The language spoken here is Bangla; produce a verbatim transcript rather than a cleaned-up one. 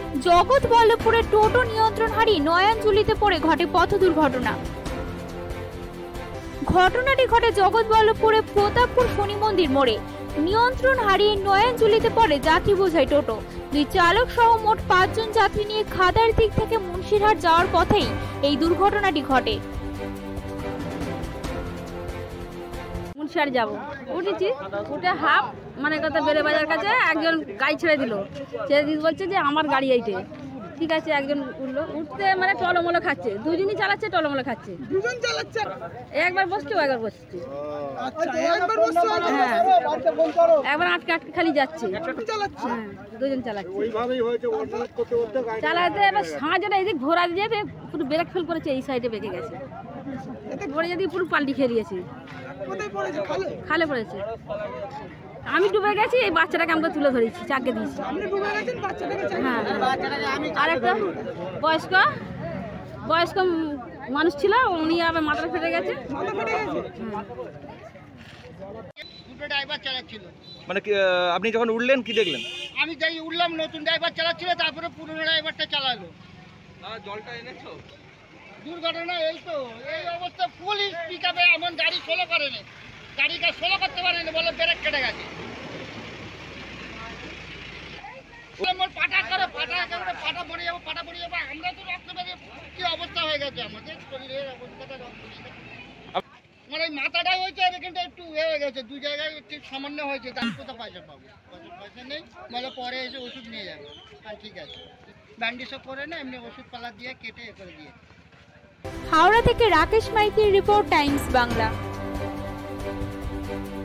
জগৎবল্লভপুরে টোটো নিয়ন্ত্রণ হারিয়ে নয়নজুলিতে পড়ে ঘটে পথ দুর্ঘটনা। ঘটনাটি ঘটে জগৎবল্লভপুরে প্রতাপপুর শনি মন্দির মোড়ে। নিয়ন্ত্রণ হারিয়ে নয়নজুলিতে পড়ে যাত্রী বোঝাই টোটো। দুই চালক সহ মোট পাঁচজন যাত্রী নিয়ে খাদার দিক থেকে মুন্সিরহাট যাওয়ার পথেই এই দুর্ঘটনাটি ঘটে। মুন্সিরহাট যাবো উঠেছি, উঠে হাফ মানে কথা বেড়ে বাজার কাছে একজন গাড়ি ছেড়ে দিল, ছেড়ে দিয়ে বলছে যে আমার গাড়ি এইটে। ঠিক আছে, একজন উঠলো, উঠতে মানে টলমলো খাচ্ছে, দুজনই চালাচ্ছে, টলমলো খাচ্ছে, দুজন চালাচ্ছে, একবার বসছে একবার বসছে, হ্যাঁ একবার আটকে আটকে খালি যাচ্ছে, হ্যাঁ দুজন চালাচ্ছে। চালাতে এবার সাঁজটা এদিক ঘোরা দিয়ে পুরো ব্রেক ফেল করেছে, এই সাইডে বেঁকে গেছে, পরে যদি পুরো পাল্টি খেয়ে দিয়েছে, খালে পড়েছে। আমি ডুবে গেছি, এই বাচ্চাটাকে আমাকে তুলে ধরেছি, চাকে দিয়েছি। হ্যাঁ, আর একটা বয়স্ক বয়স্ক মানুষ ছিল, উনি আবার মাথা ফেটে গেছে। দুটো ড্রাইভার চালাচ্ছিল। মানে আপনি যখন উঠলেন কি দেখলেন? আমি যাই উঠলাম, নতুন ড্রাইভার চালাচ্ছিল, তারপরে পুরনো ড্রাইভারটা চালালো। জলটা এনেছো? দুর্ঘটনা এই তো, এই অবস্থা। পুলিশ পিক আপে এমন গাড়ি সোলো করেনি, গাড়িকে সোলো করতে পারেনি, বলে ব্রেক কেটে গেছে। পাটা করে পাটা একেবারে পাটা পড়ে যাবো, পাটা পড়ে যাবো, আমরা তো রক্ত বেরিয়ে কি অবস্থা হয়ে গেছে আমাদের শরীরের অবস্থাটা। রক্ত আমার এই মাথাটাই হয়েছে, আর এখানটা একটু এ হয়ে গেছে, দু জায়গায় একটু সামান্য হয়েছে। তার কোথাও পয়সা পাবো? পয়সা নেই, বলে পরে এসে ওষুধ নিয়ে যাবে। হ্যাঁ ঠিক আছে, ব্যান্ডেজও করে না, এমনি ওষুধ পালা দিয়ে কেটে এ করে দিয়ে। হাওড়া থেকে রাকেশ মাইতির রিপোর্ট, টাইমস বাংলা।